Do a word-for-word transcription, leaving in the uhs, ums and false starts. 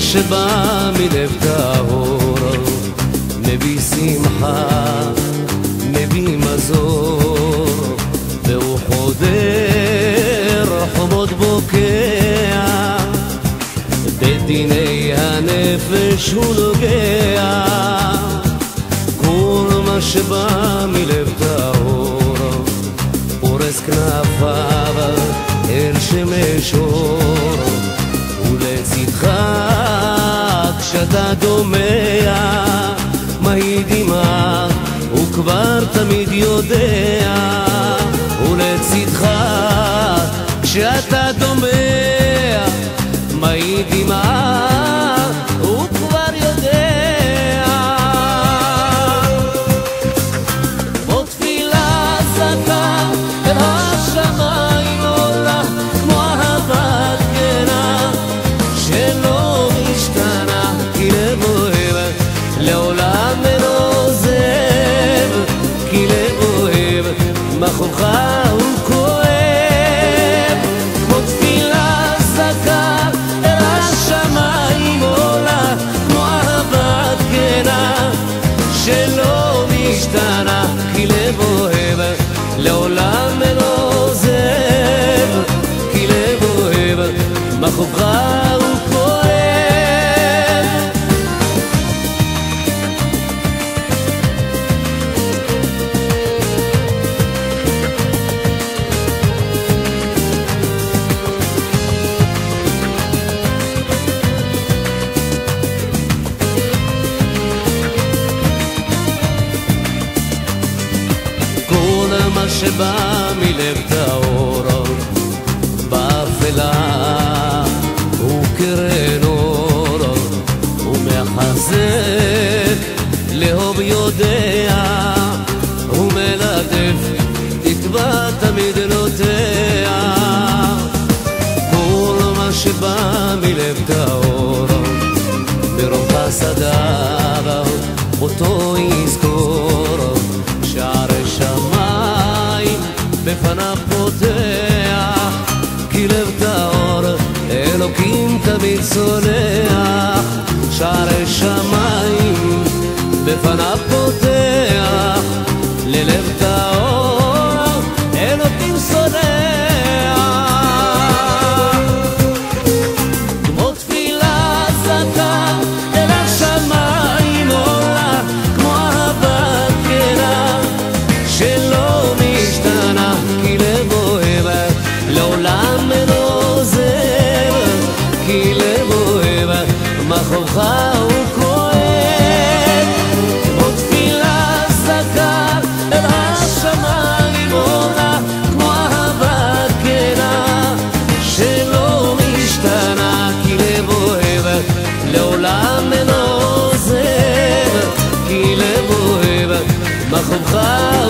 שבא מלב טהור, מביא שמחה, מביא מזור, והוא חודר חומות בוקע, בדיני הנפש הוא נוגע. כל מה שבא מלב טהור, פורס כנפיו אל שמש אור, ולצדך כשאתה דומע, מהי דמעה הוא כבר תמיד יודע. ולצדך כשאתה דומע, מהי דמעה הוא כבר יודע. כמו תפילה זכה אל השמיים עולה, כמו אהבת כנה שלא משתנה, כי לב אוהב לעולם אינו עוזב, כי לב אוהב מכאובך הוא כואב. כמו תפילה זכה אל השמיים עולה, כמו אהבת כנה שלא משתנה, כי לב אוהב לעולם אינו עוזב, כי לב אוהב מכאובך הוא כואב. כל מה שבא מלב טהור, באפלה הוא קרן אור, הוא מחזק לאהוב יודע, הוא מלטף תקווה תמיד נוטע. כל מה שבא מלב טהור, ברוב חסדיו אותו יזכור, שערי שמיים בפניו פותח, כי לב טהור אלוקים תמיד סולח. שערי שמיים בפניו פותח, ללב טהור אלוקים סולח. כמו תפילה זכה אל השמיים עולה, כמו אהבת כנה שלא משתנה, כי לב אוהב לעולם אינו עוזב, כי לב אוהב מכאובך הוא כואב. כמו תפילה זכה אל השמיים עולה, כמו אהבת כנה שלא משתנה, כי לב אוהב לעולם אינו עוזב, כי לב אוהב מכאובך